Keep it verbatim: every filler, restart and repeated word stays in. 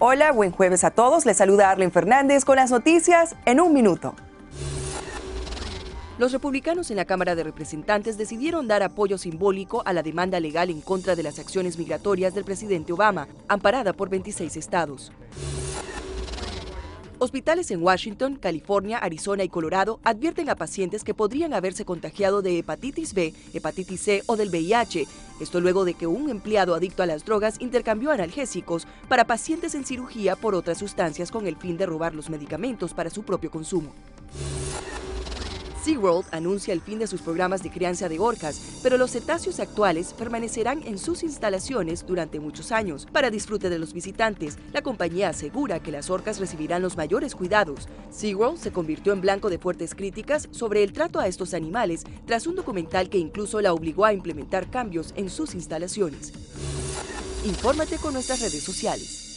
Hola, buen jueves a todos. Les saluda Arlen Fernández con las noticias en un minuto. Los republicanos en la Cámara de Representantes decidieron dar apoyo simbólico a la demanda legal en contra de las acciones migratorias del presidente Obama, amparada por veintiséis estados. Hospitales en Washington, California, Arizona y Colorado advierten a pacientes que podrían haberse contagiado de hepatitis B, hepatitis C o del V I H. Esto luego de que un empleado adicto a las drogas intercambió analgésicos para pacientes en cirugía por otras sustancias con el fin de robar los medicamentos para su propio consumo. SeaWorld anuncia el fin de sus programas de crianza de orcas, pero los cetáceos actuales permanecerán en sus instalaciones durante muchos años. Para disfrute de los visitantes, la compañía asegura que las orcas recibirán los mayores cuidados. SeaWorld se convirtió en blanco de fuertes críticas sobre el trato a estos animales tras un documental que incluso la obligó a implementar cambios en sus instalaciones. Infórmate con nuestras redes sociales.